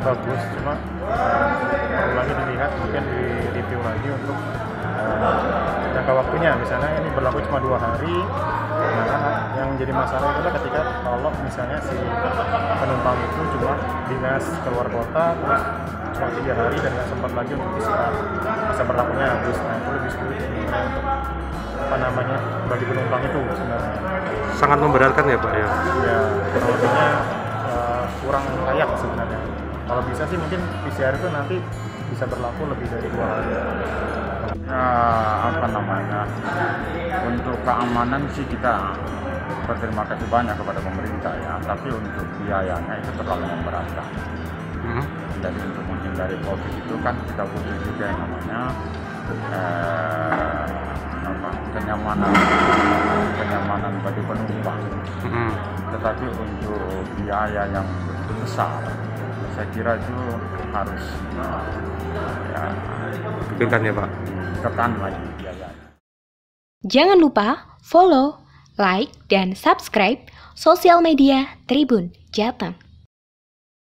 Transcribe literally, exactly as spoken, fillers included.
bagus, cuma perlu lagi dilihat, mungkin di review lagi untuk uh, jangka waktunya. Misalnya ini berlaku cuma dua hari, nah yang jadi masalah adalah ketika kalau misalnya si penumpang itu cuma dinas keluar kota terus cuma tiga hari dan nggak sempat lagi untuk istirahat, masa berlakunya habis. Nah itu lebih sulit sebenarnya untuk apa namanya bagi penumpang itu sebenarnya. Sangat memberatkan ya Pak ya? Ya kurang lebihnya uh, kurang layak sebenarnya. Kalau bisa sih mungkin P C R itu nanti bisa berlaku lebih dari dua hari. Nah, apa namanya, untuk keamanan sih kita berterima kasih banyak kepada pemerintah ya, tapi untuk biayanya itu terlalu memberatkan. Hmm. Jadi untuk menghindari COVID itu kan kita butuh juga yang namanya eh, apa, kenyamanan kenyamanan bagi penumpang. Hmm. Tetapi untuk biaya yang begitu besar, saya kira itu harus ya, pikirkan ya Pak. tekan lagi biayanya. Jangan lupa follow, like, dan subscribe sosial media Tribun Jateng.